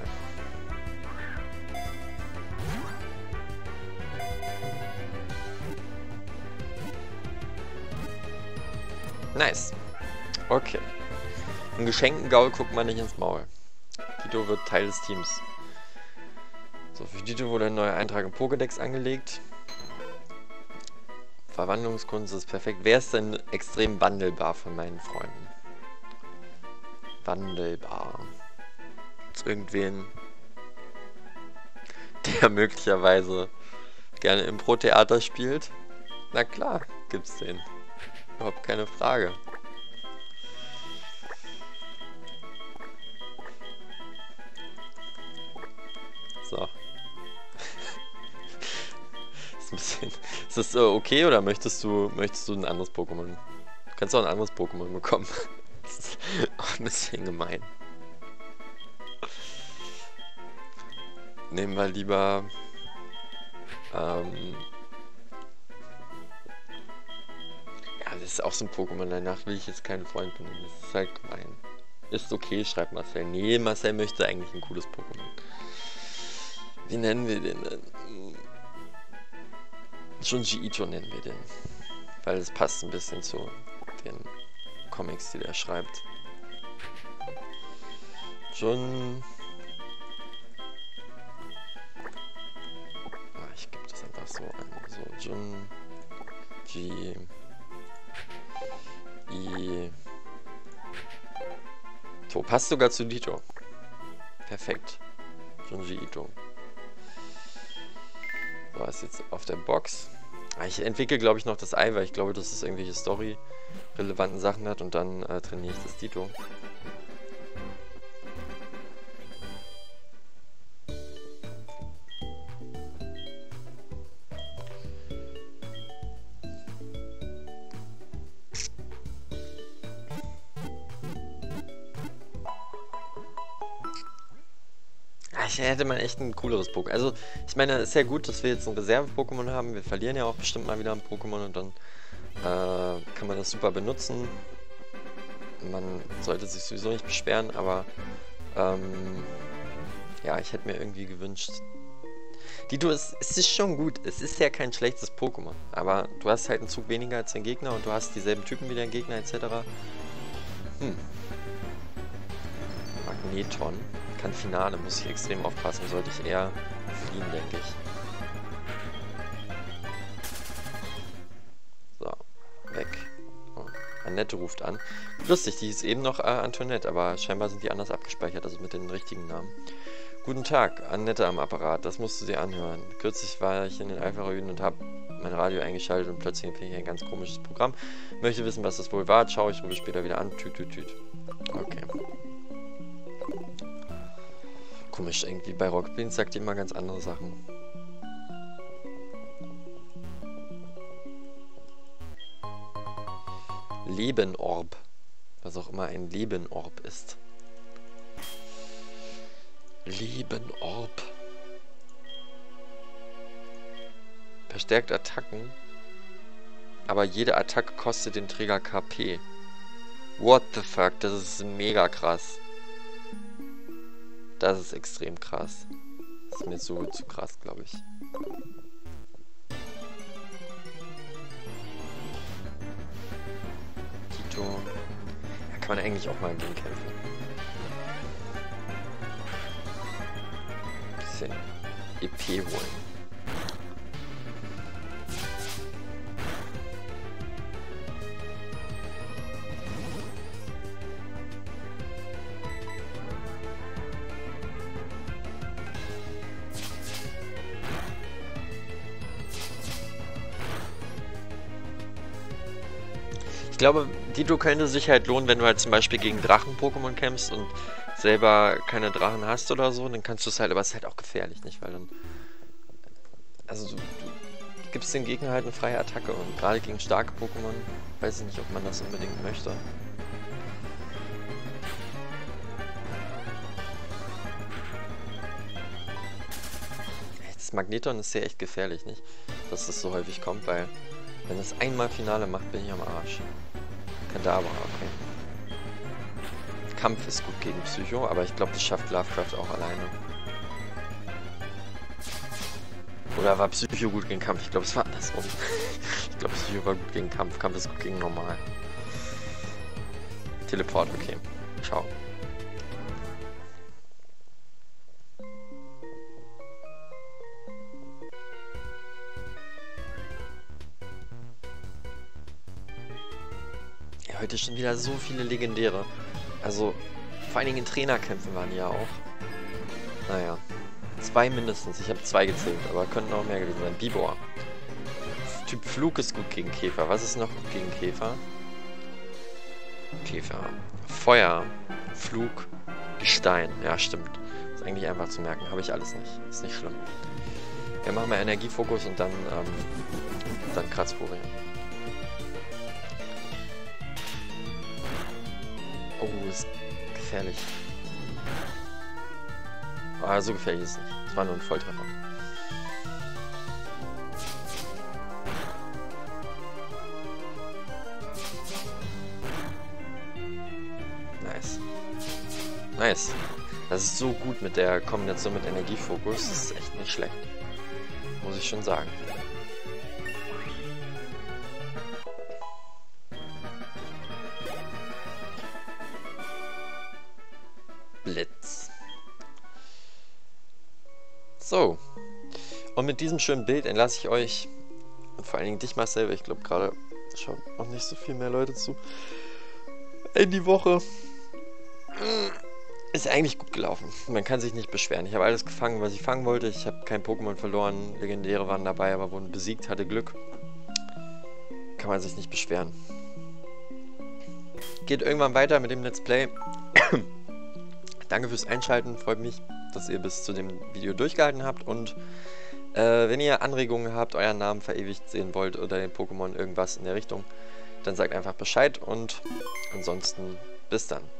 Nice. Okay. Ein geschenkten Gaul guckt man nicht ins Maul. Dito wird Teil des Teams. So, für Dito wurde ein neuer Eintrag im Pokédex angelegt. Verwandlungskunst ist perfekt. Wer ist denn extrem wandelbar von meinen Freunden? Wandelbar. Gibt's irgendwen, der möglicherweise gerne Impro-Theater spielt? Na klar, gibt's den. Überhaupt keine Frage. bisschen. Ist das okay oder möchtest du ein anderes Pokémon? Du kannst auch ein anderes Pokémon bekommen. Das ist auch ein bisschen gemein. Nehmen wir lieber ja, das ist auch so ein Pokémon, danach will ich jetzt keinen Freund benennen. Das ist halt gemein. Ist okay, schreibt Marcel. Nee, Marcel möchte eigentlich ein cooles Pokémon. Wie nennen wir den denn? Junji Ito nennen wir den. Weil es passt ein bisschen zu den Comics, die der schreibt. Ich gebe das einfach so an. So, Junji Ito. Passt sogar zu Dito. Perfekt. Junji Ito. So, ist jetzt auf der Box. Ich entwickle, glaube ich, noch das Ei, weil ich glaube, dass es irgendwelche Story-relevanten Sachen hat und dann trainiere ich das Dito. Hätte man echt ein cooleres Pokémon. Also, ich meine, es ist ja gut, dass wir jetzt ein Reserve-Pokémon haben. Wir verlieren ja auch bestimmt mal wieder ein Pokémon und dann kann man das super benutzen. Man sollte sich sowieso nicht beschweren, aber ja, ich hätte mir irgendwie gewünscht. Dito, es ist schon gut. Es ist ja kein schlechtes Pokémon, aber du hast halt einen Zug weniger als dein Gegner und du hast dieselben Typen wie dein Gegner etc. Magneton. Kann Finale, muss ich extrem aufpassen, sollte ich eher fliehen, denke ich. So, weg. Oh, Annette ruft an. Lustig, die ist eben noch Antoinette, aber scheinbar sind die anders abgespeichert, also mit den richtigen Namen. Guten Tag, Annette am Apparat, das musst du dir anhören. Kürzlich war ich in den Alpha-Ruinen und habe mein Radio eingeschaltet und plötzlich empfing ich ein ganz komisches Programm. Möchte wissen, was das wohl war. Ciao, ich rufe später wieder an. Tüt, tüt, tüt. Okay. Komisch, irgendwie bei Rocket Beans sagt die immer ganz andere Sachen. Lebenorb. Was auch immer ein Lebenorb ist. Lebenorb. Verstärkt Attacken. Aber jede Attacke kostet den Träger KP. What the fuck, das ist mega krass. Das ist extrem krass. Das ist mir so zu krass, glaube ich. Dito. Ja, kann man eigentlich auch mal gegen kämpfen. Bisschen EP holen. Ich glaube, Dito könnte sich halt lohnen, wenn du halt zum Beispiel gegen Drachen-Pokémon kämpfst und selber keine Drachen hast oder so, dann kannst du es halt, aber es ist halt auch gefährlich, nicht? Weil dann, also du gibst den Gegner halt eine freie Attacke und gerade gegen starke Pokémon, weiß ich nicht, ob man das unbedingt möchte. Das Magneton ist ja echt gefährlich, nicht? Dass das so häufig kommt, weil wenn es einmal Finale macht, bin ich am Arsch. Kadabra, okay. Kampf ist gut gegen Psycho, aber ich glaube, das schafft Lovecraft auch alleine. Oder war Psycho gut gegen Kampf? Ich glaube, es war andersrum. Ich glaube, Psycho war gut gegen Kampf. Kampf ist gut gegen Normal. Teleport, okay. Ciao. Heute schon wieder so viele Legendäre. Also, vor allen Dingen in Trainerkämpfen waren die ja auch. Naja. 2 mindestens. Ich habe 2 gezählt, aber könnten auch mehr gewesen sein. Bibor. Typ Flug ist gut gegen Käfer. Was ist noch gut gegen Käfer? Käfer. Feuer. Flug. Gestein. Ja, stimmt. Ist eigentlich einfach zu merken. Habe ich alles nicht. Ist nicht schlimm. Wir machen mal Energiefokus und dann Kratzfurie. Oh, ist gefährlich. Ah, so gefährlich ist es nicht. Es war nur ein Volltreffer. Nice. Nice. Das ist so gut mit der Kombination mit Energiefokus. Das ist echt nicht schlecht. Muss ich schon sagen. Blitz. So. Und mit diesem schönen Bild entlasse ich euch, und vor allen Dingen dich, Marcel, weil ich glaube gerade schauen auch nicht so viel mehr Leute zu, in die Woche. Ist eigentlich gut gelaufen. Man kann sich nicht beschweren. Ich habe alles gefangen, was ich fangen wollte. Ich habe kein Pokémon verloren. Legendäre waren dabei, aber wurden besiegt, hatte Glück. Kann man sich nicht beschweren. Geht irgendwann weiter mit dem Let's Play. Danke fürs Einschalten. Freut mich, dass ihr bis zu dem Video durchgehalten habt. Und wenn ihr Anregungen habt, euren Namen verewigt sehen wollt oder den Pokémon irgendwas in der Richtung, dann sagt einfach Bescheid. Und ansonsten bis dann.